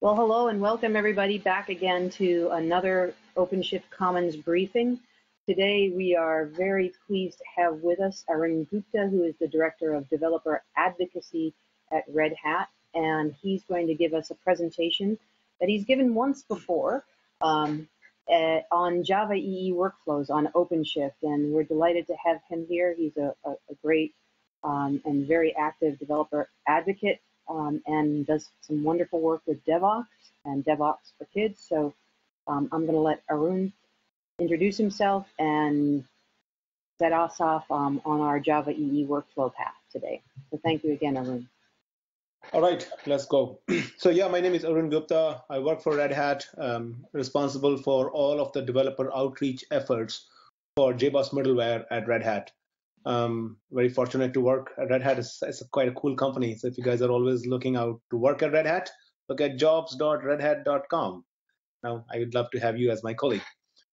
Well, hello and welcome everybody back again to another OpenShift Commons briefing. Today we are very pleased to have with us Arun Gupta, who is the Director of Developer Advocacy at Red Hat, and he's going to give us a presentation that he's given once before on Java EE workflows on OpenShift, and we're delighted to have him here. He's a great and very active developer advocate and does some wonderful work with DevOps and DevOps for Kids. So I'm going to let Arun introduce himself and set us off on our Java EE workflow path today. So thank you again, Arun. All right, let's go. So yeah, my name is Arun Gupta. I work for Red Hat, responsible for all of the developer outreach efforts for JBoss middleware at Red Hat. Very fortunate to work at Red Hat. It's quite a cool company. So if you guys are always looking out to work at Red Hat, look at jobs.redhat.com. Now, I would love to have you as my colleague.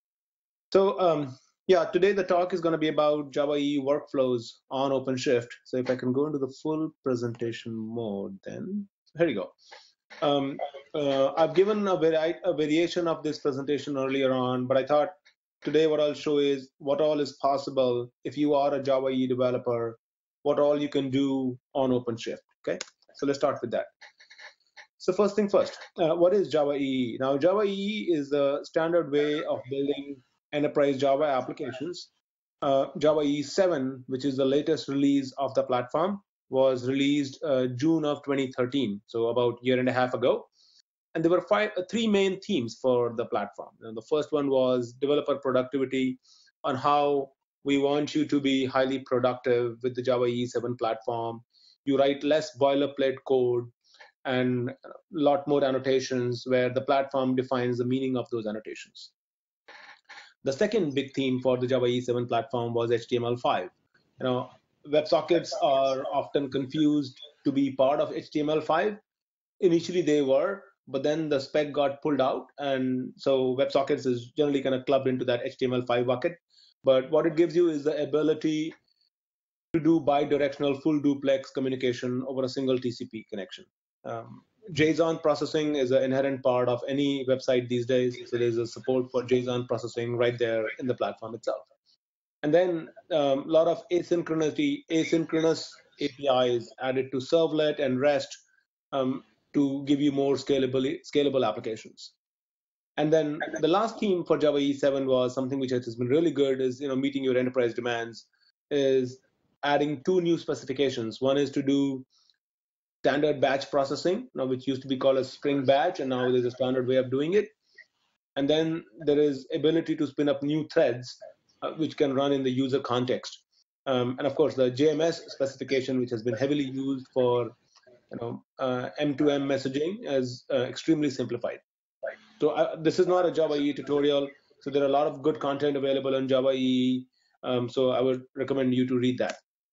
So yeah, today the talk is going to be about Java EE workflows on OpenShift. So if I can go into the full presentation mode, then here you go. I've given a variation of this presentation earlier on, but I thought today what I'll show is what all is possible if you are a Java EE developer, what all you can do on OpenShift. Okay, so let's start with that. So first thing first, what is Java EE? Now, Java EE is the standard way of building enterprise Java applications. Java EE 7, which is the latest release of the platform, was released June of 2013, so about a year and a half ago. And there were three main themes for the platform. And the first one was developer productivity, on how we want you to be highly productive with the Java EE 7 platform. You write less boilerplate code and a lot more annotations where the platform defines the meaning of those annotations. The second big theme for the Java EE 7 platform was HTML5. WebSockets are often confused to be part of HTML5. Initially they were, but then the spec got pulled out, and so WebSockets is generally kind of clubbed into that HTML5 bucket. But what it gives you is the ability to do bidirectional full duplex communication over a single TCP connection. JSON processing is an inherent part of any website these days, so there's a support for JSON processing right there in the platform itself. And then a lot of asynchronous APIs added to Servlet and REST to give you more scalable applications. And then the last theme for Java EE 7 was something which has been really good, is meeting your enterprise demands, is adding two new specifications. One is to do standard batch processing, which used to be called a Spring Batch, and now there's a standard way of doing it. And then there is ability to spin up new threads, which can run in the user context. And of course, the JMS specification, which has been heavily used for M2M messaging, is extremely simplified. So this is not a Java EE tutorial. So there are a lot of good content available on Java EE. So I would recommend you to read that.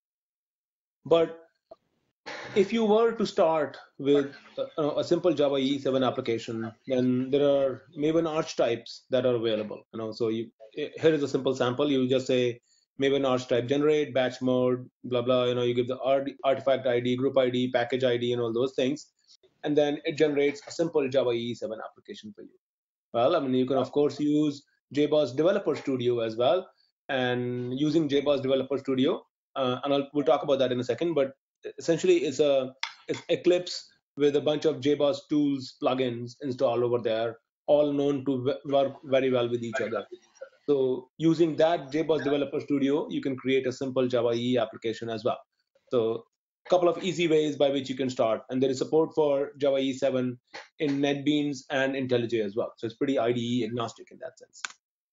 But if you were to start with a simple Java EE 7 application, then there are Maven archetypes that are available. So here is a simple sample. You just say Maven archetype generate, batch mode, blah blah. You give the artifact ID, group ID, package ID, and all those things, and then it generates a simple Java EE 7 application for you. Well, you can of course use JBoss Developer Studio as well, and using JBoss Developer Studio, and we'll talk about that in a second. But essentially, it's Eclipse with a bunch of JBoss tools plugins installed over there, all known to work very well with each other. So using that JBoss Developer Studio, you can create a simple Java EE application as well. So a couple of easy ways by which you can start. And there is support for Java EE 7 in NetBeans and IntelliJ as well. So it's pretty IDE agnostic in that sense.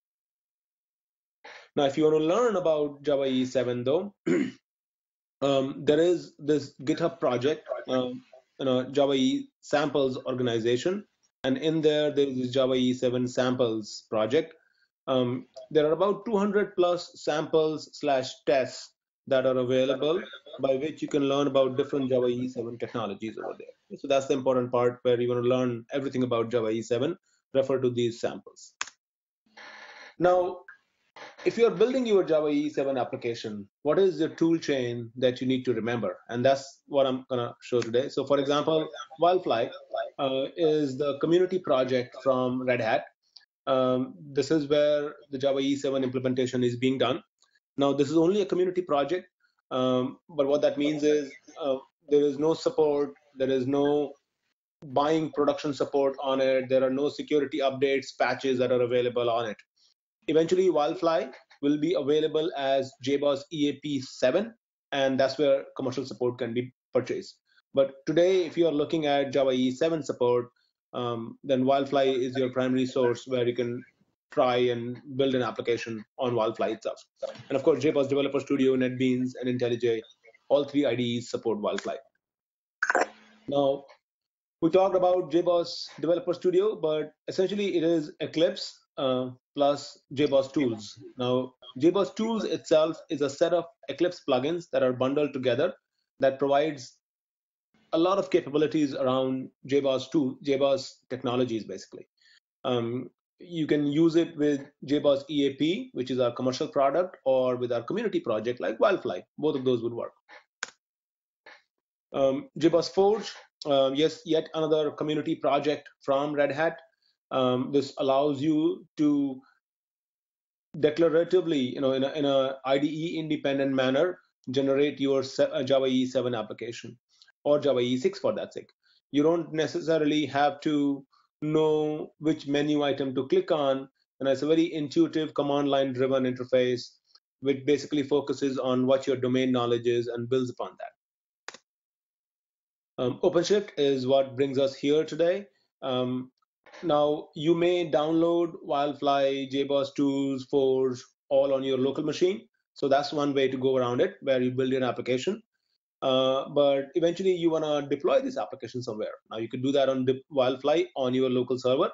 Now, if you want to learn about Java EE 7, though, there is this GitHub project, Java EE samples organization. And in there is this Java EE 7 samples project. There are about 200 plus samples/tests that are available by which you can learn about different Java EE 7 technologies over there. So that's the important part where you want to learn everything about Java EE 7, refer to these samples. Now, if you're building your Java EE 7 application, what is the tool chain that you need to remember? And that's what I'm going to show today. So for example, Wildfly is the community project from Red Hat. This is where the Java E7 implementation is being done. Now, this is only a community project, but what that means is there is no support, there is no buying production support on it, there are no security updates, patches that are available on it. Eventually, Wildfly will be available as JBoss EAP 7, and that's where commercial support can be purchased. But today, if you are looking at Java E7 support, then Wildfly is your primary source where you can try and build an application on Wildfly itself. And of course, JBoss Developer Studio, NetBeans, and IntelliJ, all three IDEs support Wildfly. Now, we talked about JBoss Developer Studio, but essentially it is Eclipse plus JBoss Tools. Now, JBoss Tools itself is a set of Eclipse plugins that are bundled together that provides a lot of capabilities around JBoss technologies, basically. You can use it with JBoss EAP, which is our commercial product, or with our community project like Wildfly. Both of those would work. JBoss Forge, yes, yet another community project from Red Hat. This allows you to declaratively, in a IDE independent manner, generate your Java E7 application or Java E6 for that sake. You don't necessarily have to know which menu item to click on, and it's a very intuitive command line driven interface, which basically focuses on what your domain knowledge is and builds upon that. OpenShift is what brings us here today. Now, you may download Wildfly, JBoss Tools, Forge, all on your local machine. So that's one way to go around it, where you build your application. But eventually, you want to deploy this application somewhere. Now, you could do that on Wildfly on your local server,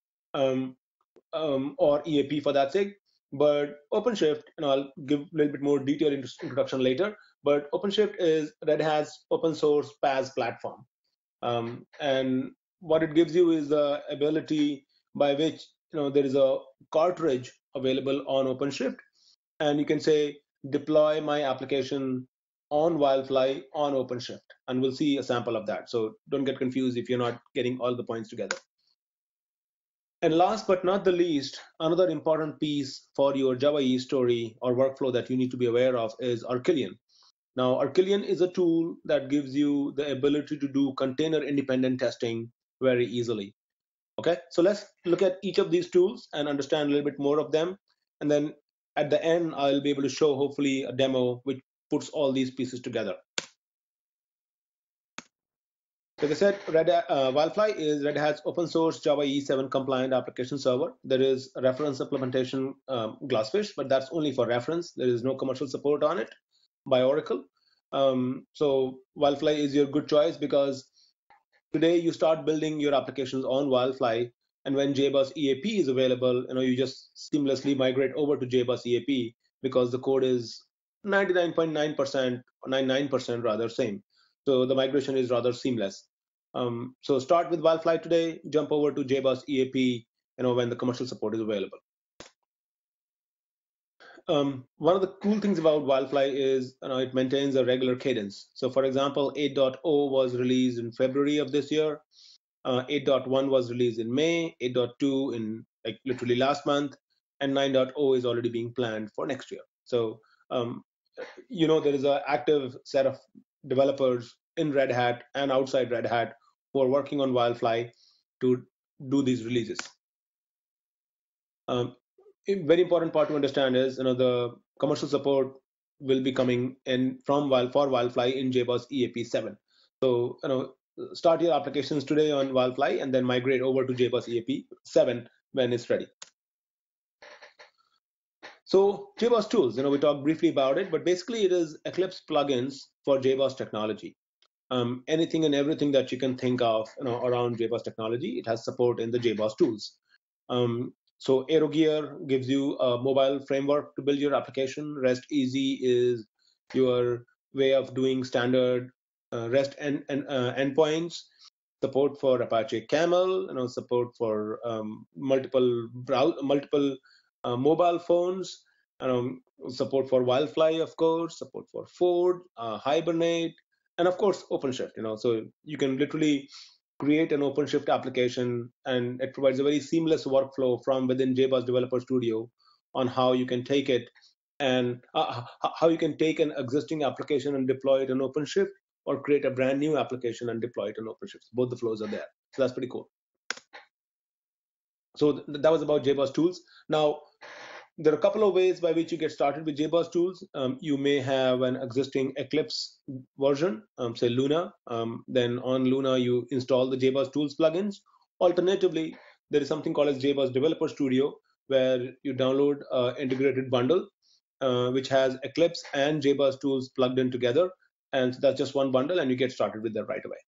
or EAP for that sake. But OpenShift, I'll give a little bit more detailed introduction later. But OpenShift is Red Hat's open source PaaS platform. And what it gives you is the ability by which there is a cartridge available on OpenShift, and you can say deploy my application on Wildfly on OpenShift, and we'll see a sample of that. So don't get confused if you're not getting all the points together. And last but not the least, another important piece for your Java EE story or workflow that you need to be aware of is Arquillion. Now, Arquillion is a tool that gives you the ability to do container independent testing very easily. Okay, so let's look at each of these tools and understand a little bit more of them. And then at the end, I'll be able to show hopefully a demo which puts all these pieces together. Like I said, Wildfly is Red Hat's open source Java E7 compliant application server. There is a reference implementation, Glassfish, but that's only for reference. There is no commercial support on it by Oracle. So Wildfly is your good choice because today you start building your applications on Wildfly, and when JBoss EAP is available, you just seamlessly migrate over to JBoss EAP because the code is 99.9% or 99% rather same. So the migration is rather seamless. So start with Wildfly today, jump over to JBoss EAP, when the commercial support is available. One of the cool things about Wildfly is it maintains a regular cadence. So for example, 8.0 was released in February of this year. 8.1 was released in May, 8.2 in literally last month, and 9.0 is already being planned for next year. So there is an active set of developers in Red Hat and outside Red Hat who are working on Wildfly to do these releases. A very important part to understand is the commercial support will be coming in for Wildfly in JBoss EAP 7. So start your applications today on Wildfly and then migrate over to JBoss EAP 7 when it's ready. So JBoss Tools, we talked briefly about it, but basically it is Eclipse plugins for JBoss technology. Anything and everything that you can think of around JBoss technology, it has support in the JBoss Tools. So AeroGear gives you a mobile framework to build your application. REST Easy is your way of doing standard REST endpoints. Support for Apache Camel, support for multiple mobile phones, support for Wildfly, of course, support for Forge, Hibernate, and of course OpenShift. So you can literally create an OpenShift application, and it provides a very seamless workflow from within JBoss Developer Studio on how you can take it and how you can take an existing application and deploy it in OpenShift, or create a brand new application and deploy it in OpenShift. Both the flows are there. So that's pretty cool. So that was about JBoss tools. Now, there are a couple of ways by which you get started with JBoss tools. You may have an existing Eclipse version, say Luna. Then on Luna, you install the JBoss tools plugins. Alternatively, there is something called as JBoss Developer Studio, where you download an integrated bundle, which has Eclipse and JBoss tools plugged in together. And so that's just one bundle, and you get started with that right away.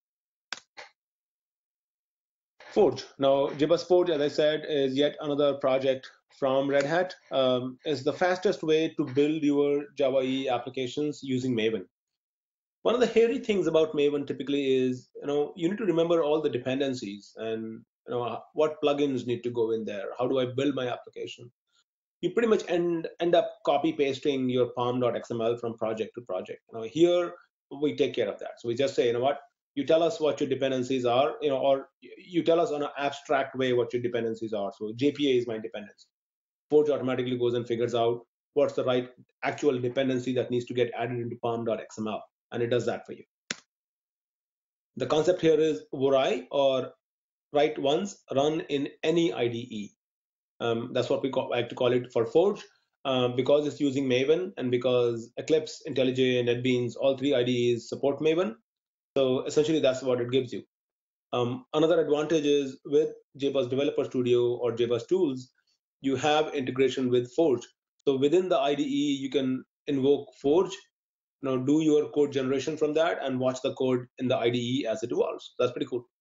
Forge. Now, JBoss Forge, as I said, is yet another project from Red Hat. Is the fastest way to build your Java EE applications using Maven. One of the hairy things about Maven typically is, you need to remember all the dependencies and what plugins need to go in there. How do I build my application? You pretty much end up copy pasting your pom.xml from project to project. Here we take care of that. So we just say, you know what? You tell us what your dependencies are, or you tell us on an abstract way what your dependencies are. So JPA is my dependency. Forge automatically goes and figures out what's the right actual dependency that needs to get added into pom.xml, and it does that for you. The concept here is Wurai, or write once, run in any IDE. That's what we like to call it for Forge, because it's using Maven, and because Eclipse, IntelliJ, NetBeans, all three IDEs support Maven. So essentially, that's what it gives you. Another advantage is with JBoss Developer Studio or JBoss Tools, you have integration with Forge. So within the IDE, you can invoke Forge, do your code generation from that, and watch the code in the IDE as it evolves. That's pretty cool.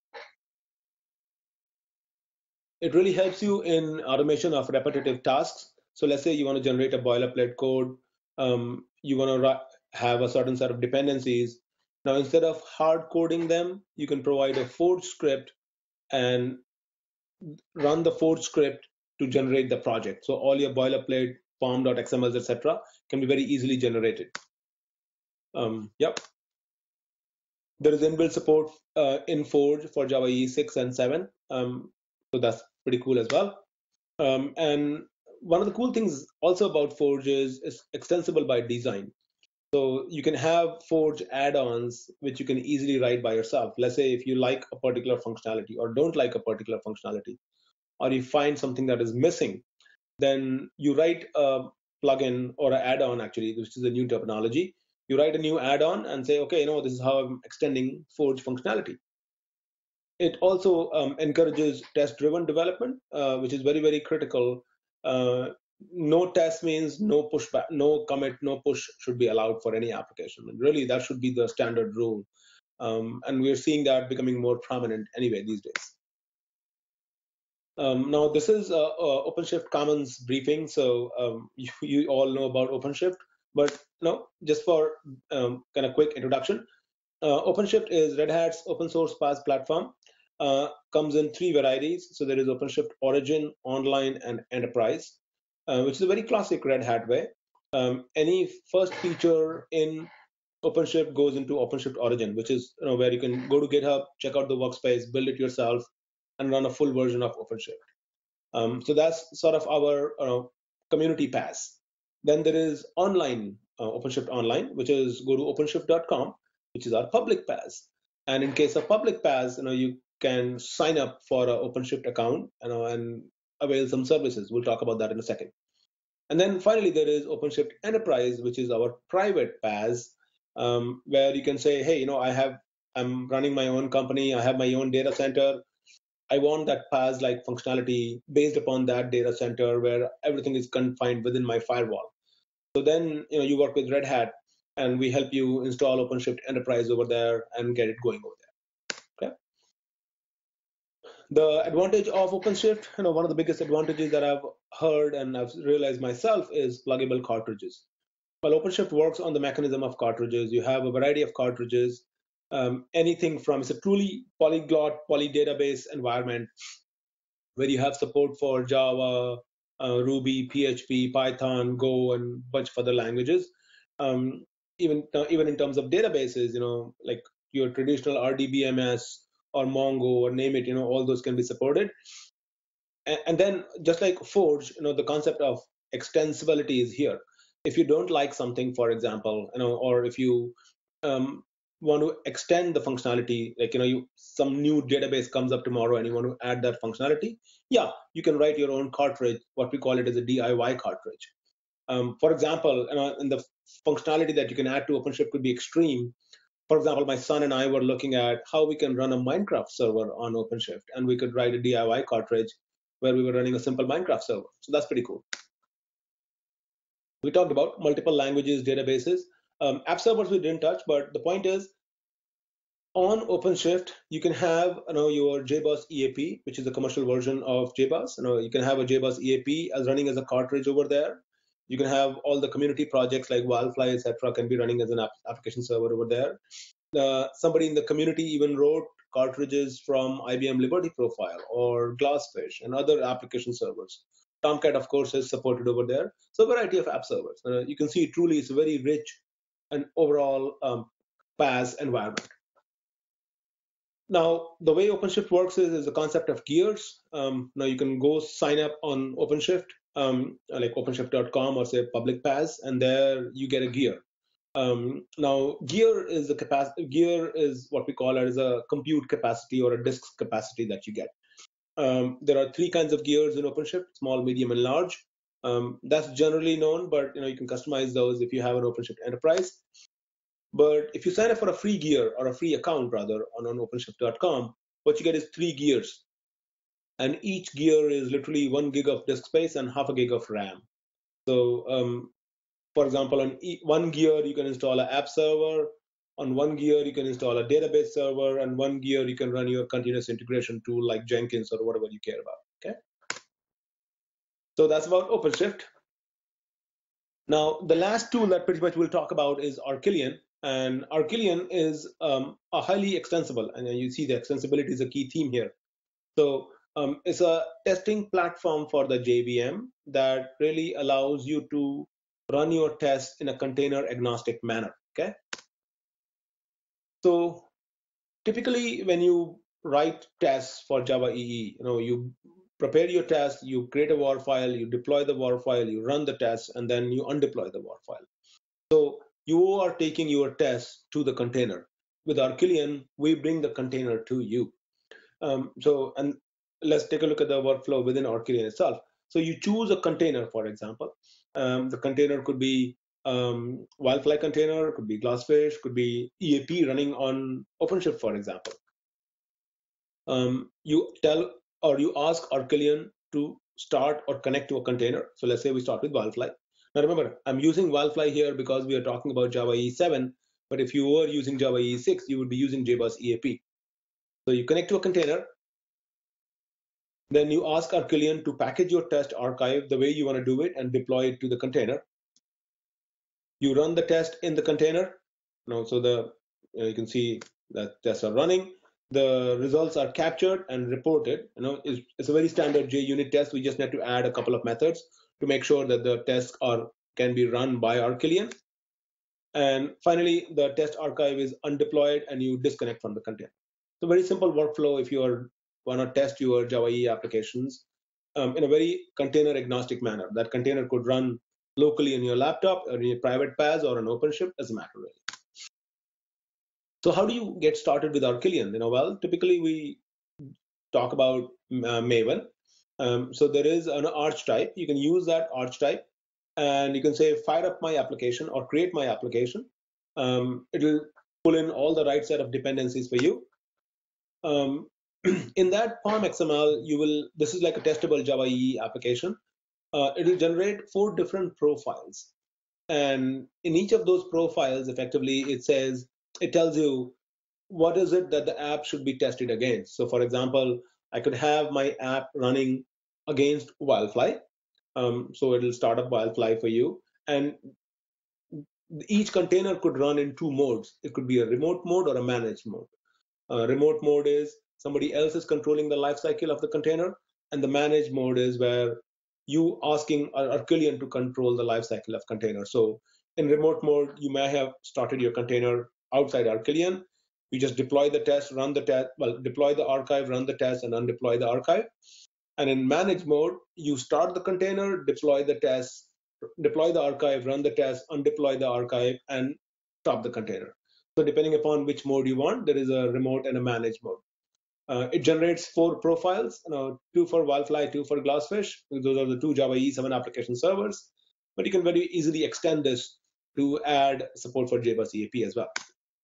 It really helps you in automation of repetitive tasks. So let's say you want to generate a boilerplate code. You want to have a certain set of dependencies. Now, instead of hard coding them, you can provide a Forge script and run the Forge script to generate the project. So all your boilerplate, pom.xmls, etc., can be very easily generated. Yep. There is inbuilt support in Forge for Java EE 6 and 7. So that's pretty cool as well. And one of the cool things also about Forge is it's extensible by design. So you can have Forge add-ons which you can easily write by yourself. Let's say if you like a particular functionality or don't like a particular functionality, or you find something that is missing, then you write a plugin or an add-on, actually, which is a new terminology. You write a new add-on and say, okay, this is how I'm extending Forge functionality. It also encourages test-driven development, which is very, very critical. No test means no pushback, no commit, no push should be allowed for any application. And really, that should be the standard rule. And we're seeing that becoming more prominent anyway these days. Now, this is OpenShift Commons briefing. So you all know about OpenShift, but just for kind of quick introduction, OpenShift is Red Hat's open source PaaS platform. Comes in three varieties. So there is OpenShift Origin, Online, and Enterprise, which is a very classic Red Hat way. Any first feature in OpenShift goes into OpenShift Origin, which is where you can go to GitHub, check out the workspace, build it yourself, and run a full version of OpenShift. So that's sort of our community PaaS. Then there is Online, OpenShift Online, which is go to OpenShift.com, which is our public PaaS. And in case of public PaaS, you can sign up for an OpenShift account, and avail some services. We'll talk about that in a second. And then finally, there is OpenShift Enterprise, which is our private PaaS, where you can say, hey, I'm running my own company. I have my own data center. I want that PaaS-like functionality based upon that data center where everything is confined within my firewall. So then, you work with Red Hat, and we help you install OpenShift Enterprise over there and get it going over there. Okay. The advantage of OpenShift, one of the biggest advantages that I've heard and I've realized myself is pluggable cartridges. Well, OpenShift works on the mechanism of cartridges. You have a variety of cartridges, anything from, it's a truly polyglot, poly-database environment where you have support for Java, Ruby, PHP, Python, Go, and a bunch of other languages. Even in terms of databases, like your traditional RDBMS or Mongo or name it, all those can be supported. And then just like Forge, the concept of extensibility is here. If you don't like something, for example, or if you want to extend the functionality, like, some new database comes up tomorrow and you want to add that functionality, yeah, you can write your own cartridge. What we call it as a DIY cartridge. For example, in the functionality that you can add to OpenShift could be extreme. For example, my son and I were looking at how we can run a Minecraft server on OpenShift, and we could write a DIY cartridge where we were running a simple Minecraft server. So that's pretty cool. We talked about multiple languages, databases. App servers we didn't touch, but the point is, on OpenShift, you can have your JBoss EAP, which is a commercial version of JBoss. You can have a JBoss EAP as running as a cartridge over there. You can have all the community projects like Wildfly, etc., can be running as an application server over there. Somebody in the community even wrote cartridges from IBM Liberty Profile or Glassfish and other application servers. Tomcat, of course, is supported over there. So a variety of app servers. You can see truly it's a very rich and overall PaaS environment. Now, the way OpenShift works is the concept of gears. Now you can go sign up on OpenShift, like OpenShift.com or say public PaaS, and there you get a gear. Now, gear is what we call it as a compute capacity or a disk capacity that you get. There are three kinds of gears in OpenShift: small, medium, and large. That's generally known, but you can customize those if you have an OpenShift Enterprise. But if you sign up for a free gear or a free account rather on OpenShift.com, what you get is 3 gears, and each gear is literally 1 gig of disk space and half a gig of RAM. So, for example, on one gear you can install an app server. On one gear you can install a database server, and one gear you can run your continuous integration tool like Jenkins or whatever you care about. Okay. So that's about OpenShift. Now, the last tool that pretty much we'll talk about is Arquillion. And Arquillion is a highly extensible, and you see the extensibility is a key theme here. So it's a testing platform for the JVM that really allows you to run your tests in a container agnostic manner. Okay. So typically when you write tests for Java EE, you prepare your test, you create a WAR file, you deploy the WAR file, you run the test, and then you undeploy the WAR file. So you are taking your tests to the container. With Arquillion, we bring the container to you. And let's take a look at the workflow within Arquillion itself. So you choose a container, for example. The container could be Wildfly container, could be Glassfish, could be EAP running on OpenShift, for example. You tell or you ask Arquillion to start or connect to a container. So let's say we start with Wildfly. Now remember, I'm using Wildfly here because we are talking about Java EE 7, but if you were using Java EE 6, you would be using JBoss EAP. So you connect to a container, then you ask Arquillion to package your test archive the way you want to do it and deploy it to the container. You run the test in the container. So you can see that tests are running. The results are captured and reported. It's a very standard JUnit test. We just need to add a couple of methods to make sure that the tests can be run by Arquillion. And finally, the test archive is undeployed and you disconnect from the container. So very simple workflow if you want to test your Java EE applications in a very container agnostic manner. That container could run locally in your laptop or in your private PaaS or an OpenShift, doesn't matter really. So how do you get started with Arquillion? Well, typically we talk about Maven. So there is an archetype. You can use that archetype and you can say, fire up my application or create my application. It'll pull in all the right set of dependencies for you. In that POM XML, this is like a testable Java EE application. It'll generate 4 different profiles. And in each of those profiles, effectively, it tells you what is it that the app should be tested against. So for example, I could have my app running against Wildfly. So it'll start up Wildfly for you. And each container could run in 2 modes. It could be a remote mode or a managed mode. Remote mode is somebody else is controlling the lifecycle of the container. And the managed mode is where you asking Arquillion to control the lifecycle of container. So in remote mode, you may have started your container outside Arquillion. You just deploy the test, run the test, well, deploy the archive, run the test, and undeploy the archive. And in manage mode, you start the container, deploy the test, deploy the archive, run the test, undeploy the archive, and stop the container. So depending upon which mode you want, there is a remote and a manage mode. It generates 4 profiles, 2 for Wildfly, 2 for Glassfish. Those are the 2 Java E7 application servers. But you can very easily extend this to add support for JBoss EAP as well.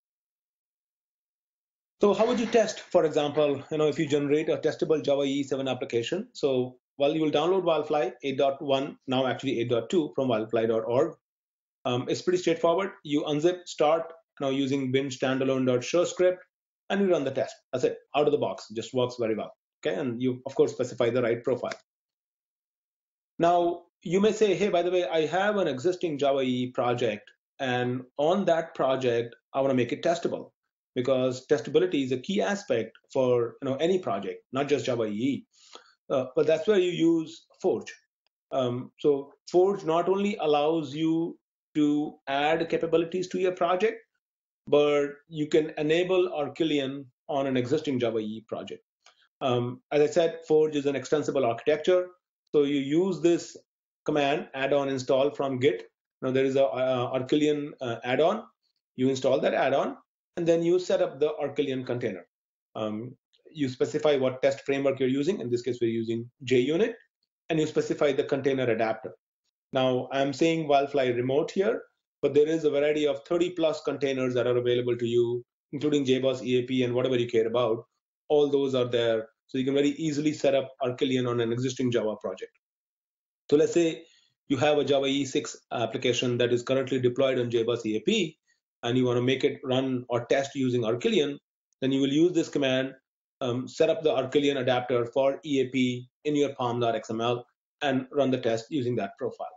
So how would you test, for example, if you generate a testable Java E7 application? So, well, you will download Wildfly 8.1, now actually 8.2 from wildfly.org. It's pretty straightforward. You unzip start using bin standalone.show script, and you run the test. That's it, out of the box. It just works very well. Okay, and you of course specify the right profile. Now you may say, hey, by the way, I have an existing Java EE project, and on that project I want to make it testable, because testability is a key aspect for any project, not just Java EE. But that's where you use Forge. So Forge not only allows you to add capabilities to your project, but you can enable Arquillion on an existing Java EE project. As I said, Forge is an extensible architecture. So you use this command add-on install from Git. Now there is a Arquillion add-on. You install that add-on, and then you set up the Arquillion container. You specify what test framework you're using. In this case, we're using JUnit, and you specify the container adapter. Now I'm saying Wildfly remote here, but there is a variety of 30+ containers that are available to you, including JBoss EAP and whatever you care about. All those are there. So you can very easily set up Arquillion on an existing Java project. So let's say you have a Java E6 application that is currently deployed on JBoss EAP, and you want to make it run or test using Arquillion, then you will use this command, set up the Arquillion adapter for EAP in your pom.xml, and run the test using that profile.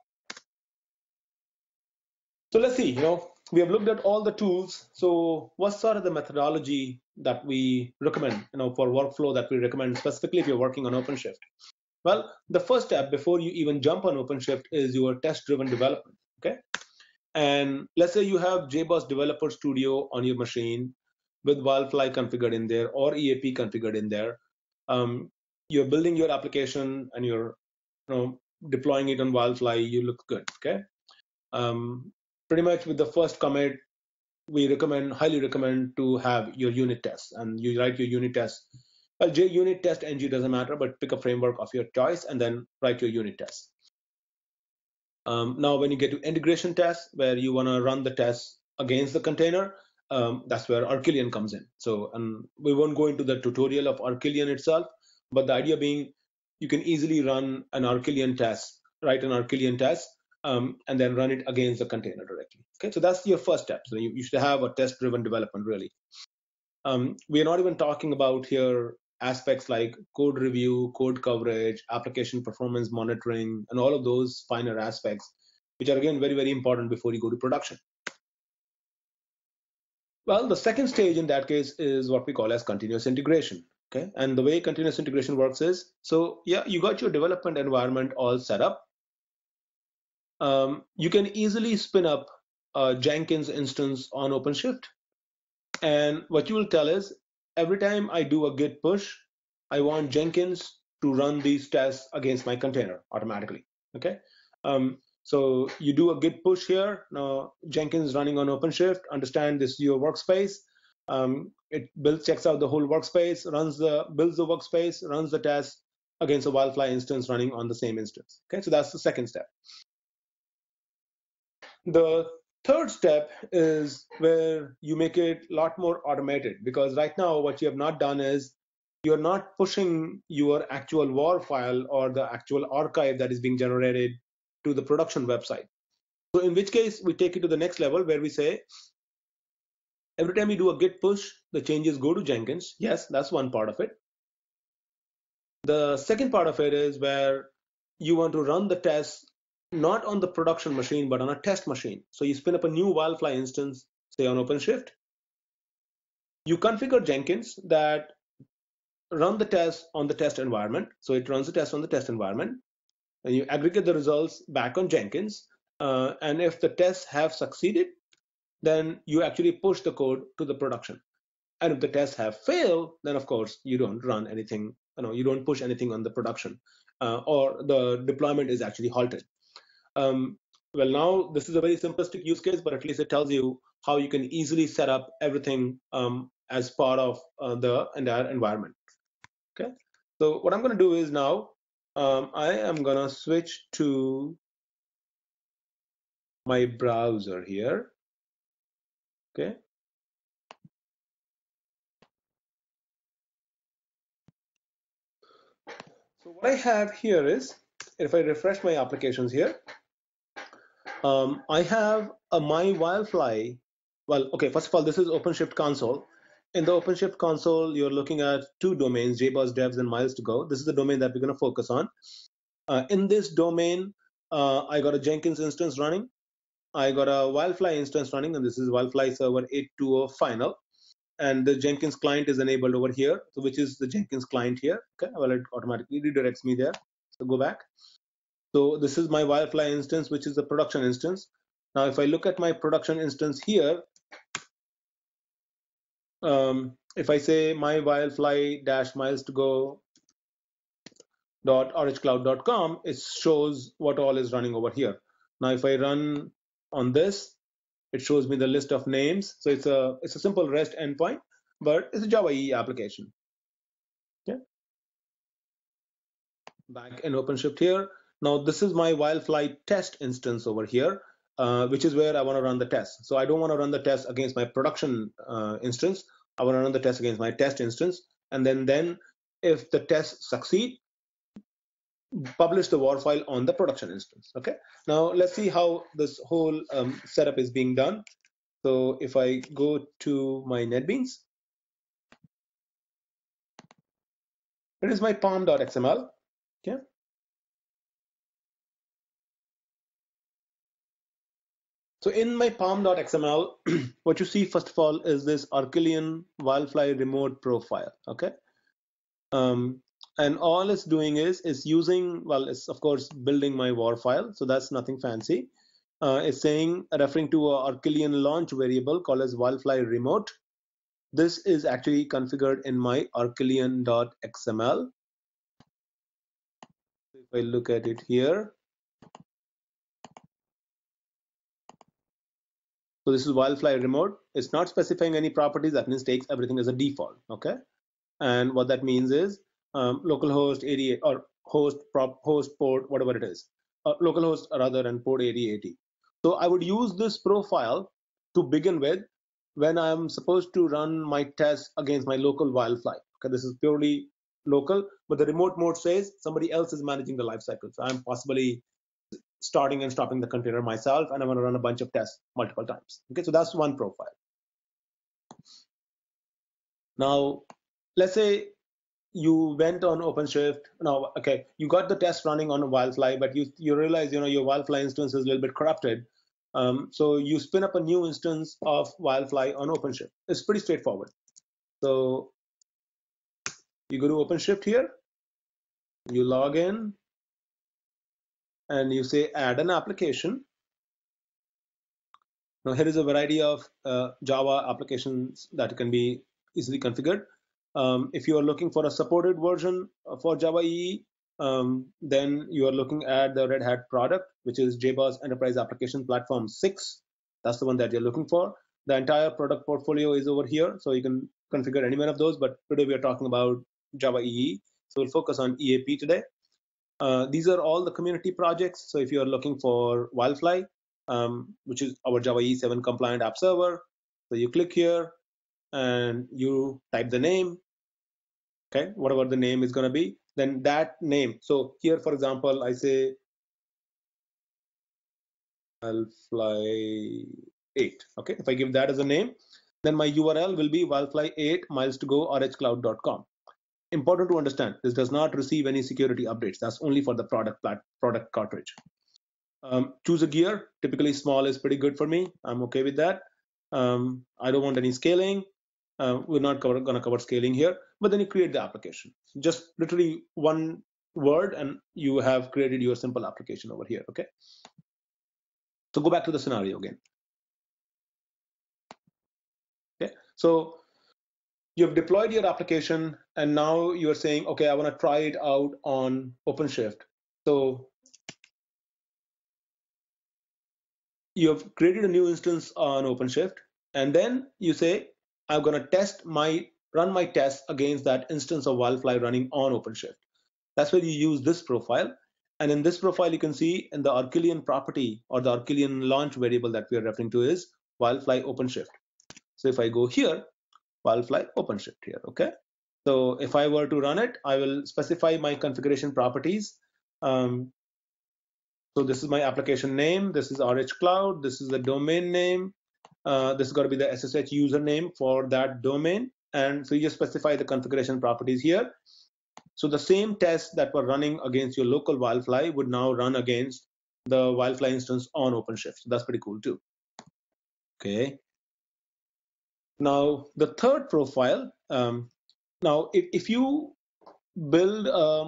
So let's see, we have looked at all the tools. So what's sort of the methodology that we recommend, for workflow that we recommend, specifically if you're working on OpenShift? Well, the first step before you even jump on OpenShift is your test-driven development, okay? And let's say you have JBoss Developer Studio on your machine with Wildfly configured in there or EAP configured in there. You're building your application and you're deploying it on Wildfly, you look good, okay? Pretty much with the first commit, we highly recommend to have your unit tests, and you write your unit tests. Well, JUnit test ng doesn't matter, but pick a framework of your choice and then write your unit tests. Now, when you get to integration tests, where you want to run the tests against the container, that's where Arquillion comes in. So we won't go into the tutorial of Arquillion itself, but the idea being you can easily run an Arquillion test, write an Arquillion test, and then run it against the container directly. Okay, so that's your first step. So you should have a test-driven development, really. We are not even talking about here aspects like code review, code coverage, application performance monitoring, and all of those finer aspects, which are again very, very important before you go to production. Well, the second stage in that case is what we call as continuous integration. Okay, and the way continuous integration works is, so yeah, you got your development environment all set up. You can easily spin up a Jenkins instance on OpenShift. And what you will tell is, every time I do a git push, I want Jenkins to run these tests against my container automatically. Okay. So you do a git push here. Now Jenkins running on OpenShift, understand this is your workspace. It checks out the whole workspace, builds the workspace, runs the test against a Wildfly instance running on the same instance. Okay, so that's the second step. The third step is where you make it a lot more automated, because right now what you have not done is you're not pushing your actual WAR file or the actual archive that is being generated to the production website. So in which case we take it to the next level where we say, every time you do a git push, the changes go to Jenkins. Yes, that's one part of it. The second part of it is where you want to run the tests not on the production machine, but on a test machine. So you spin up a new Wildfly instance, say on OpenShift. You configure Jenkins that run the test on the test environment. So it runs the test on the test environment, and you aggregate the results back on Jenkins. And if the tests have succeeded, then you actually push the code to the production. And if the tests have failed, then of course you don't run anything, you don't push anything on the production, or the deployment is actually halted. Well, now this is a very simplistic use case, but at least it tells you how you can easily set up everything as part of the entire environment. Okay, so what I'm going to do is now I am going to switch to my browser here. Okay. So what I have here is, if I refresh my applications here, I have a my Wildfly. Well, okay, first of all, this is OpenShift console. In the OpenShift console, you're looking at two domains, JBoss devs and miles to go. This is the domain that we're going to focus on. In this domain, I got a Jenkins instance running. I got a Wildfly instance running, and this is Wildfly server 820 final. And the Jenkins client is enabled over here, so which is the Jenkins client here. Okay, well, it automatically redirects me there. So go back. So this is my Wildfly instance, which is the production instance. Now, if I look at my production instance here, if I say my Wildfly dash miles to go .orangecloud.com, it shows what all is running over here. Now, if I run on this, it shows me the list of names. So it's a simple REST endpoint, but it's a Java EE application. Okay. Back in OpenShift here. Now this is my Wildfly test instance over here, which is where I want to run the test. So I don't want to run the test against my production instance. I want to run the test against my test instance, and then if the tests succeed, publish the WAR file on the production instance. Okay. Now let's see how this whole setup is being done. So if I go to my NetBeans, it is my pom.xml. Okay. So in my pom.xml, what you see first of all is this Arquillian Wildfly remote profile. Okay. And all it's doing is using, well, it's of course building my WAR file. So that's nothing fancy. It's saying, referring to a Arquillian launch variable called as Wildfly remote. This is actually configured in my Arquillian.xml. If I look at it here, so this is Wildfly remote. It's not specifying any properties. That means takes everything as a default. Okay, and what that means is localhost 88 or host port, whatever it is, localhost rather, and port 8080. So I would use this profile to begin with when I'm supposed to run my test against my local Wildfly. Okay, this is purely local, but the remote mode says somebody else is managing the lifecycle. So I'm possibly starting and stopping the container myself, and I'm going to run a bunch of tests multiple times. Okay, so that's one profile. Now, let's say you went on OpenShift. Now, okay, you got the test running on a Wildfly, but you realize your Wildfly instance is a little bit corrupted. So you spin up a new instance of Wildfly on OpenShift. It's pretty straightforward. So you go to OpenShift here, you log in, and you say add an application. Now here is a variety of Java applications that can be easily configured. If you are looking for a supported version for Java EE, then you are looking at the Red Hat product, which is JBoss Enterprise Application Platform 6. That's the one that you're looking for. The entire product portfolio is over here, so you can configure any one of those. But today we are talking about Java EE, so we'll focus on EAP today. These are all the community projects. So if you are looking for Wildfly, which is our Java EE 7 compliant app server, so you click here and you type the name, okay, whatever the name is going to be, then that name. So here, for example, I say Wildfly 8. Okay, if I give that as a name, then my URL will be Wildfly 8 miles to go orangecloud.com. Important to understand, this does not receive any security updates. That's only for the product cartridge. Choose a gear. Typically small is pretty good for me. I'm okay with that. I don't want any scaling. We're not going to cover scaling here, but then you create the application. Just literally one word and you have created your simple application over here. Okay. So go back to the scenario again. Okay. So you've deployed your application, and now you're saying, okay, I want to try it out on OpenShift. So you've created a new instance on OpenShift, and then you say, I'm going to run my tests against that instance of Wildfly running on OpenShift. That's where you use this profile. And in this profile, you can see in the Arquillian property or the Arquillian launch variable that we are referring to is Wildfly OpenShift. So if I go here, Wildfly OpenShift here, okay? So if I were to run it, I will specify my configuration properties. So this is my application name. This is RH Cloud. This is the domain name. This is going to be the SSH username for that domain. And so you just specify the configuration properties here. So the same tests that were running against your local Wildfly would now run against the Wildfly instance on OpenShift. So that's pretty cool too. Okay. Now the third profile. Now if you build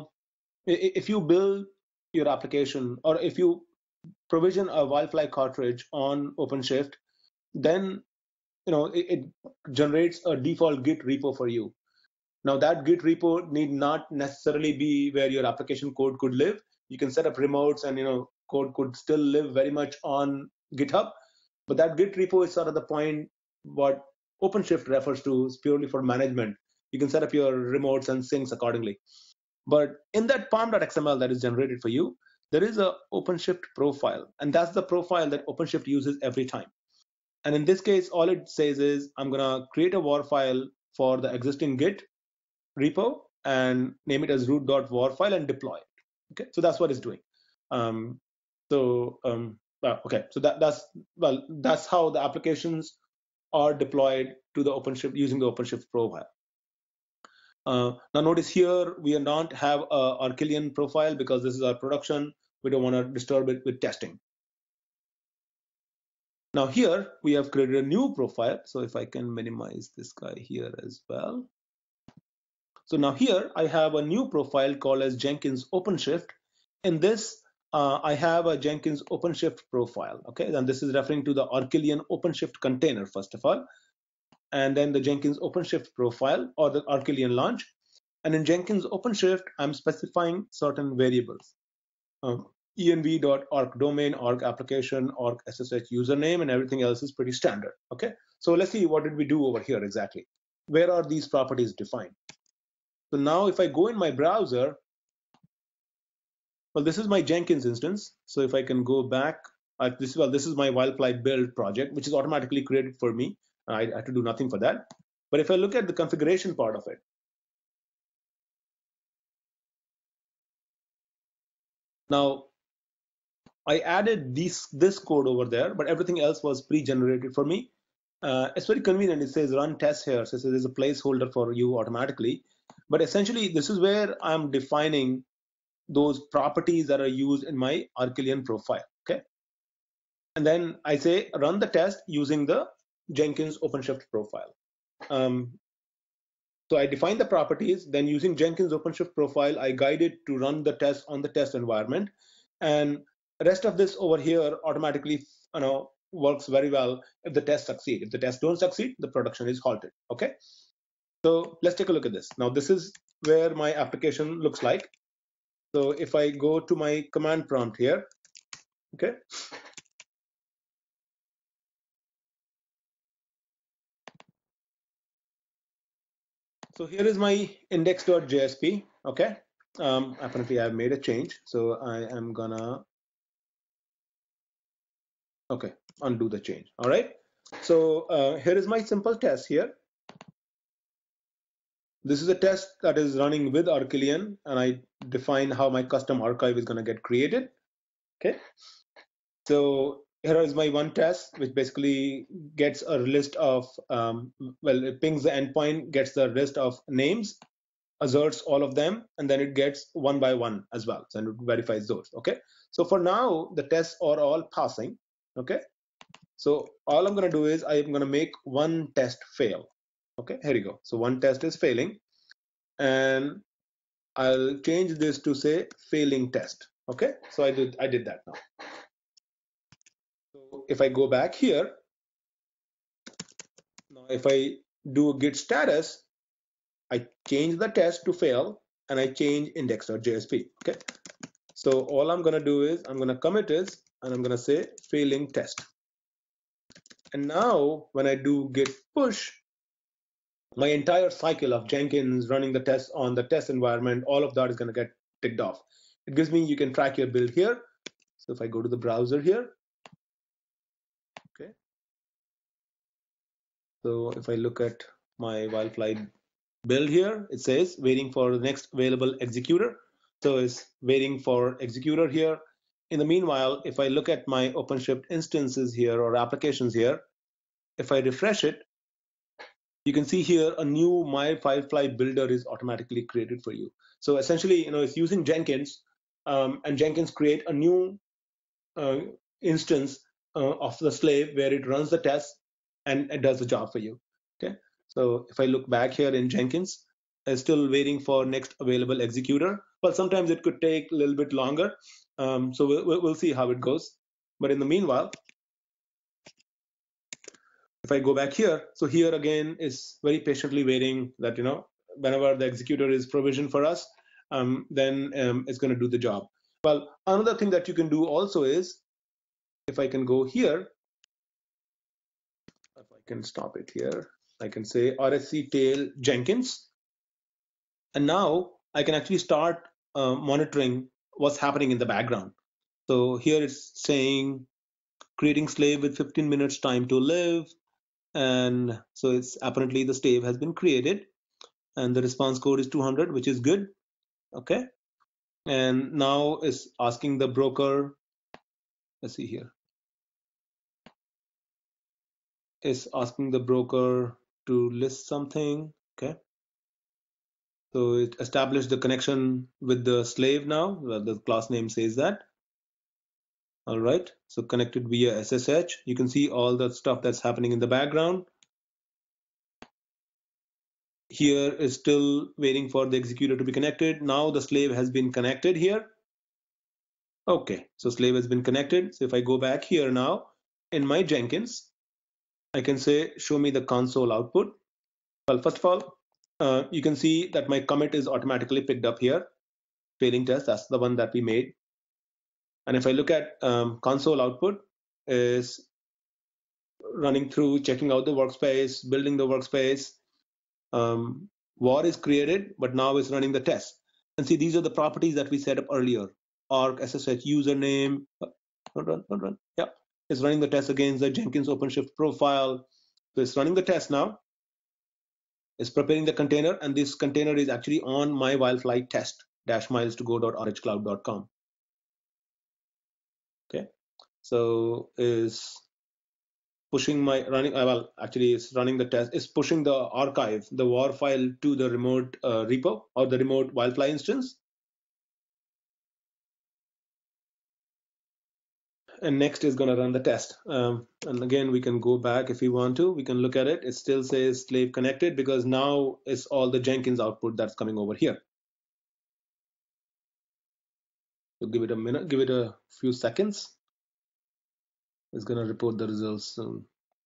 your application, or if you provision a Wildfly cartridge on OpenShift, then it generates a default Git repo for you. Now that Git repo need not necessarily be where your application code could live. You can set up remotes, and code could still live very much on GitHub. But that Git repo is sort of the point what OpenShift refers to, is purely for management. You can set up your remotes and syncs accordingly. But in that pom.xml that is generated for you, there is a OpenShift profile, and that's the profile that OpenShift uses every time. And in this case, all it says is, I'm going to create a war file for the existing Git repo and name it as root.war file and deploy it. Okay, so that's what it's doing. Okay, so that's how the applications are deployed to the OpenShift using the OpenShift profile. Now notice here we are not have a Arquillian profile because this is our production. We don't want to disturb it with testing. Now here we have created a new profile. So if I can minimize this guy here as well. So now here I have a new profile called as Jenkins OpenShift. In this, I have a Jenkins OpenShift profile. Okay, and this is referring to the Arquillian OpenShift container first of all, and then the Jenkins OpenShift profile or the Arquillian launch. And in Jenkins OpenShift, I'm specifying certain variables. env.arc domain, arc application, arc SSH username, and everything else is pretty standard. Okay, so let's see what did we do over here exactly. Where are these properties defined? So now if I go in my browser, well, this is my Jenkins instance. So if I can go back, this is my Wildfly build project, which is automatically created for me. I had to do nothing for that. But if I look at the configuration part of it, now I added this code over there, but everything else was pre-generated for me. It's very convenient. It says run tests here. So there's a placeholder for you automatically. But essentially, this is where I'm defining those properties that are used in my Arquillian profile. Okay. And then I say run the test using the Jenkins OpenShift profile. So I define the properties, then using Jenkins OpenShift profile, I guide it to run the test on the test environment. And the rest of this over here automatically works very well if the tests succeed. If the tests don't succeed, the production is halted. Okay. So let's take a look at this. Now this is where my application looks like. So if I go to my command prompt here, okay. So here is my index.jsp, okay. Apparently I've made a change. So I am gonna, okay, undo the change, all right. So here is my simple test here. This is a test that is running with Arquillian, and I define how my custom archive is gonna get created, okay. So here is my one test, which basically gets a list of, it pings the endpoint, gets the list of names, asserts all of them, and then it gets one by one as well. So it verifies those. Okay. So for now, the tests are all passing. Okay. So all I'm going to do is I'm going to make one test fail. Okay. Here you go. So one test is failing, and I'll change this to say failing test. Okay. So I did that now. So if I go back here, now if I do a git status, I change the test to fail, and I change index.jsp. Okay. So all I'm going to do is I'm going to commit is, and I'm going to say failing test. And now when I do git push, my entire cycle of Jenkins running the test on the test environment, all of that is going to get ticked off. It gives me, you can track your build here. So if I go to the browser here, okay. So if I look at my Wildfly build here, it says waiting for the next available executor. So it's waiting for executor here. In the meanwhile, if I look at my OpenShift instances here or applications here, if I refresh it, you can see here a new My Firefly builder is automatically created for you. So essentially, it's using Jenkins, and Jenkins create a new uh, instance of the slave where it runs the test and it does the job for you. Okay. So if I look back here in Jenkins, I'm still waiting for next available executor. Well, sometimes it could take a little bit longer. So we'll see how it goes. But in the meanwhile, if I go back here, so here again is very patiently waiting that, whenever the executor is provisioned for us, then it's going to do the job. Well, another thing that you can do also is, if I can go here, if I can stop it here, I can say RSC tail Jenkins. And now I can actually start monitoring what's happening in the background. So here it's saying creating slave with 15 minutes time to live. And so it's apparently the slave has been created and the response code is 200, which is good. Okay. And now it's asking the broker, let's see here. It's asking the broker to list something. Okay. So it established the connection with the slave now. Well, the class name says that. All right. So connected via SSH. You can see all the stuff that's happening in the background. Here is still waiting for the executor to be connected. Now the slave has been connected here. Okay, so slave has been connected. So if I go back here now in my Jenkins, I can say, show me the console output. Well, first of all, you can see that my commit is automatically picked up here. Failing test, that's the one that we made. And if I look at console output, is running through, checking out the workspace, building the workspace. War is created, but now it's running the test. And see, these are the properties that we set up earlier. Arc SSH username. Don't run. Yeah, it's running the test against the Jenkins OpenShift profile. So it's running the test now. It's preparing the container, and this container is actually on my Wildfly test -miles2go.rhcloud.com. Okay, so is pushing my running. Well, actually, it's running the test. It's pushing the archive, the war file, to the remote repo or the remote Wildfly instance. And next is going to run the test. And again, we can go back if we want to. We can look at it. It still says slave connected because now it's all the Jenkins output that's coming over here. So give it a minute, give it a few seconds. It's going to report the results soon.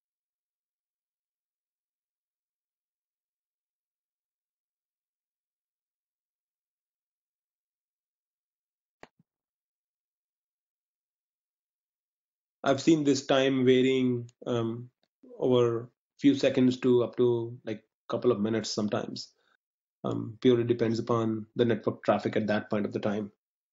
I've seen this time varying over few seconds to up to like a couple of minutes sometimes. Purely depends upon the network traffic at that point of the time.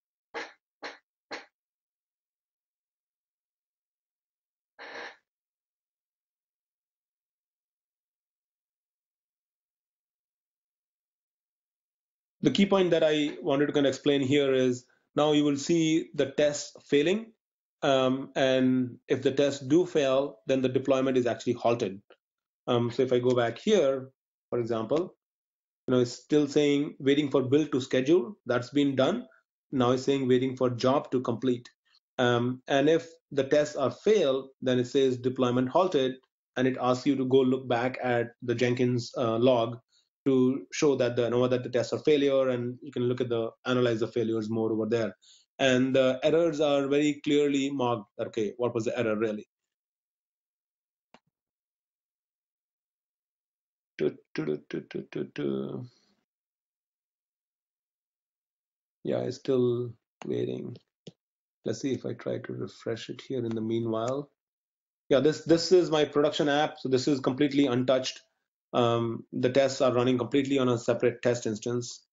The key point that I wanted to kind of explain here is now you will see the tests failing. And if the tests do fail, then the deployment is actually halted. So if I go back here, for example, it's still saying waiting for build to schedule. That's been done. Now it's saying waiting for job to complete. And if the tests are failed, then it says deployment halted, and it asks you to go look back at the Jenkins log to show that the tests are failure, and you can look at the analyze the failures more over there. And the errors are very clearly marked. Okay, what was the error really? Yeah, it's still waiting. Let's see if I try to refresh it here in the meanwhile. Yeah, this is my production app. So this is completely untouched. The tests are running completely on a separate test instance.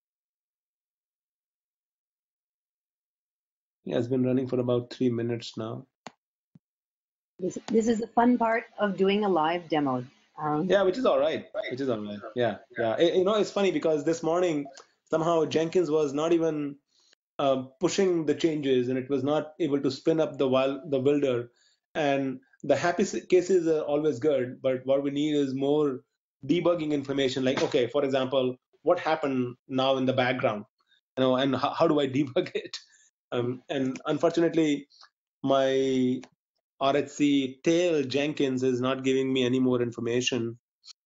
Yeah, it's been running for about 3 minutes now. This is the fun part of doing a live demo. Yeah, which is all right. Which is all right. Yeah, yeah. It's funny because this morning somehow Jenkins was not even pushing the changes, and it was not able to spin up the builder. And the happy cases are always good, but what we need is more debugging information. Like, okay, for example, what happened now in the background, and how do I debug it? And unfortunately, my RHC tail Jenkins is not giving me any more information.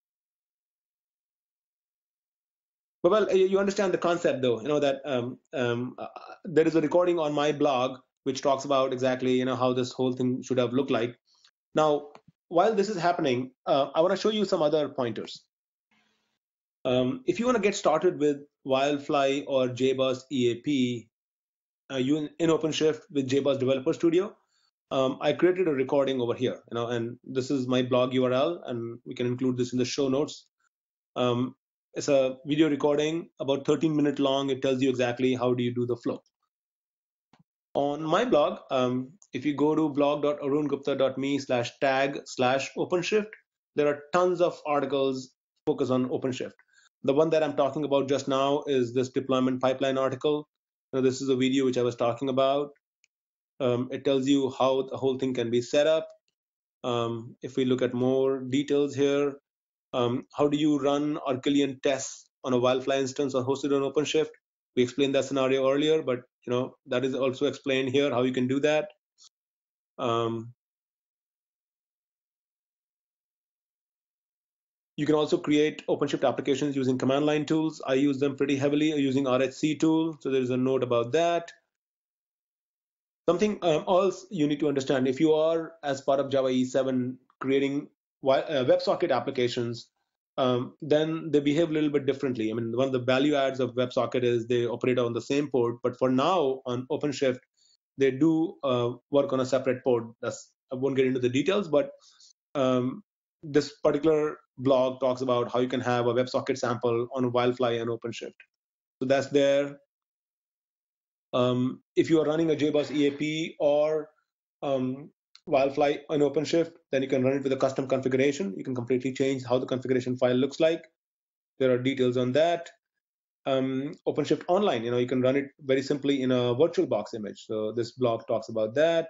But well, you understand the concept, though. That there is a recording on my blog which talks about exactly how this whole thing should have looked like. Now, while this is happening, I want to show you some other pointers. If you want to get started with Wildfly or JBoss EAP, you in OpenShift with JBoss Developer Studio, I created a recording over here. And this is my blog URL, and we can include this in the show notes. It's a video recording about 13-minute long. It tells you exactly how do you do the flow. On my blog, if you go to blog.arungupta.me/tag/OpenShift, there are tons of articles focused on OpenShift. The one that I'm talking about just now is this deployment pipeline article. This is a video which I was talking about. It tells you how the whole thing can be set up. If we look at more details here, how do you run Arquillian tests on a Wildfly instance or hosted on OpenShift? We explained that scenario earlier, but that is also explained here how you can do that. You can also create OpenShift applications using command line tools. I use them pretty heavily using RHC tool, so there is a note about that. Something else you need to understand, if you are, as part of Java E7, creating WebSocket applications, then they behave a little bit differently. I mean, one of the value adds of WebSocket is they operate on the same port, but for now on OpenShift, they do work on a separate port. I won't get into the details, but this particular blog talks about how you can have a WebSocket sample on Wildfly and OpenShift. So that's there. If you are running a JBoss EAP or Wildfly on OpenShift, then you can run it with a custom configuration. You can completely change how the configuration file looks like. There are details on that. OpenShift Online, you can run it very simply in a VirtualBox image. So this blog talks about that.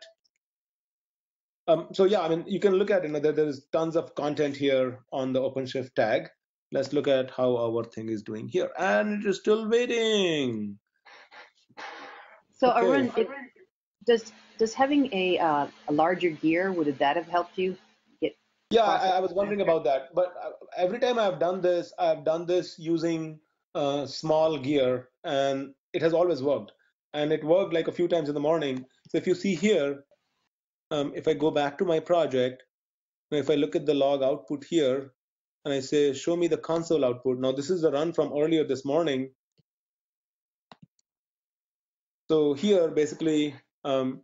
So yeah, I mean, you can look at, there's tons of content here on the OpenShift tag. Let's look at how our thing is doing here. And it is still waiting. So Okay. Arun, does having a larger gear, would that have helped you get? Yeah, I was wondering about that. But every time I've done this using small gear, and it has always worked. And it worked like a few times in the morning. So if you see here, if I go back to my project, if I look at the log output here, and I say, show me the console output. Now, this is the run from earlier this morning. So here, basically, well,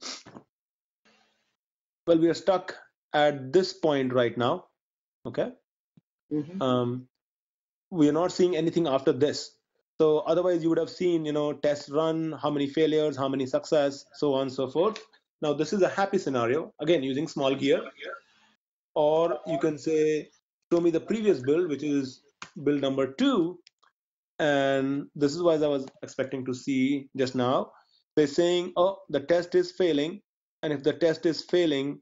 we are stuck at this point right now, okay? Mm-hmm. We are not seeing anything after this. So otherwise, you would have seen, test run, how many failures, how many success, so on and so forth. Now, this is a happy scenario, again, using small gear. Or you can say, show me the previous build, which is build number 2. And this is what I was expecting to see just now. They're saying, oh, the test is failing. And if the test is failing,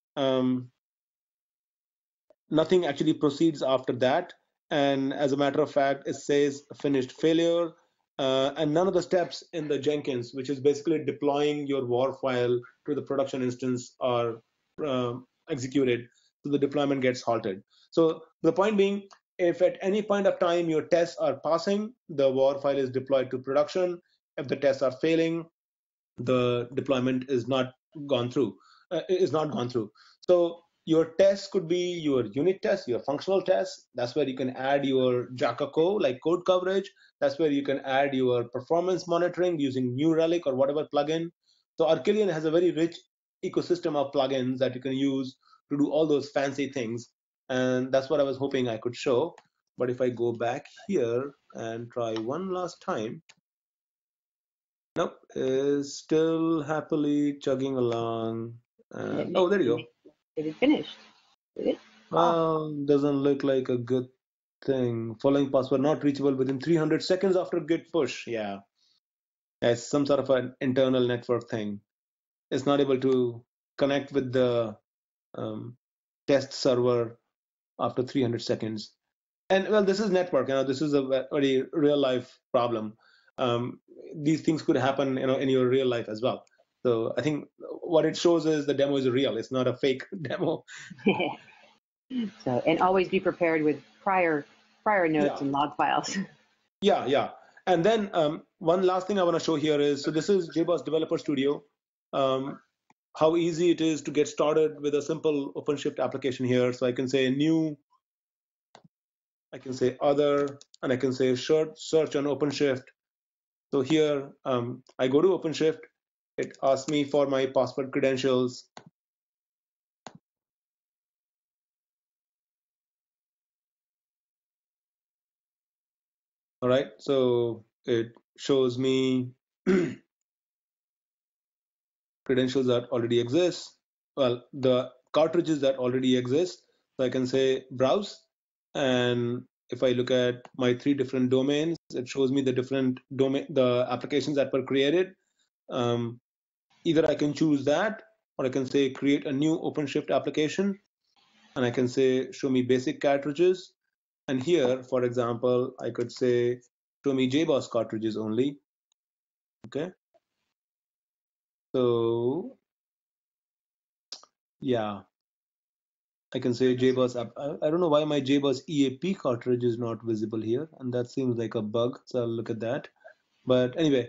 nothing actually proceeds after that. And as a matter of fact, it says finished failure. And none of the steps in the Jenkins, which is basically deploying your WAR file to the production instance, are executed. So the deployment gets halted. So the point being, if at any point of time your tests are passing, the WAR file is deployed to production. If the tests are failing, the deployment is not gone through. So your test could be your unit test, your functional test. That's where you can add your Jacaco, like code coverage. That's where you can add your performance monitoring using New Relic or whatever plugin. So Arquillian has a very rich ecosystem of plugins that you can use to do all those fancy things. And that's what I was hoping I could show. But if I go back here and try one last time, nope, is still happily chugging along. Oh, there you go. It finished. Did it? Well, doesn't look like a good thing. Following password not reachable within 300 seconds after git push. Yeah, it's some sort of an internal network thing. It's not able to connect with the test server after 300 seconds. And well, this is network. This is a very real life problem. These things could happen, in your real life as well. So I think what it shows is the demo is real. It's not a fake demo. So, and always be prepared with prior notes and log files. Yeah. And then one last thing I want to show here is, so this is JBoss Developer Studio. How easy it is to get started with a simple OpenShift application here. So I can say new, I can say other, and I can say search on OpenShift. So here I go to OpenShift. It asks me for my password credentials. All right, so it shows me credentials that already exist. Well, the cartridges that already exist. So I can say browse, and if I look at my 3 different domains, it shows me the different the applications that were created. Either I can choose that, or I can say create a new OpenShift application, and I can say show me basic cartridges. And here, for example, I could say show me JBoss cartridges only. Okay. So yeah, I can say JBoss app. I don't know why my JBoss EAP cartridge is not visible here, and that seems like a bug. So I'll look at that. But anyway,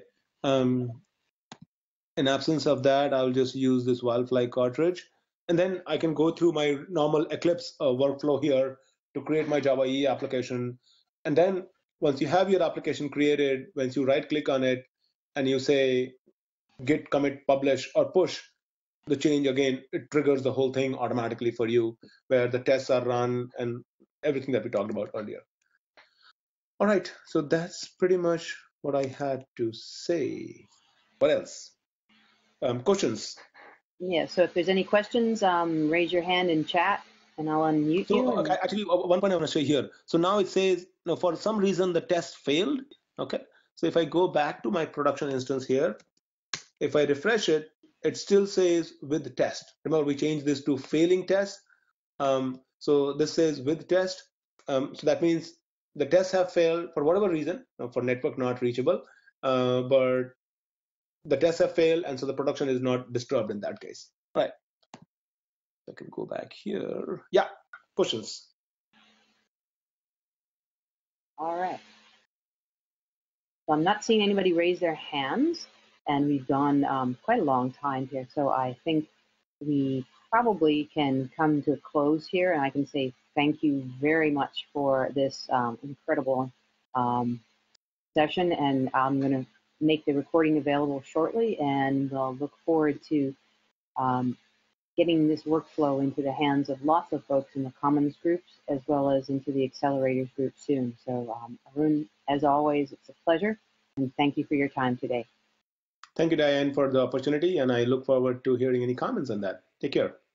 in absence of that, I'll just use this Wildfly cartridge, and then I can go through my normal Eclipse workflow here to create my Java EE application. And then once you have your application created, once you right-click on it and you say git commit publish or push the change, again, it triggers the whole thing automatically for you, where the tests are run and everything that we talked about earlier. All right, so that's pretty much what I had to say. What else? Questions? Yeah, so if there's any questions, raise your hand in chat and I'll unmute you. So actually, one point I want to show here. So now it says, for some reason the test failed. Okay. So if I go back to my production instance here, if I refresh it, it still says with test. Remember, we changed this to failing test. So this says with test. So that means the tests have failed for whatever reason, for network not reachable, but the tests have failed, and so the production is not disturbed in that case. Right. I can go back here. Yeah, questions. All right. So I'm not seeing anybody raise their hands, and we've gone quite a long time here. So I think we probably can come to a close here, and I can say thank you very much for this incredible session. And I'm going to make the recording available shortly, and I'll look forward to getting this workflow into the hands of lots of folks in the Commons groups, as well as into the Accelerators group soon. So Arun, as always, it's a pleasure, and thank you for your time today. Thank you, Diane, for the opportunity, and I look forward to hearing any comments on that. Take care.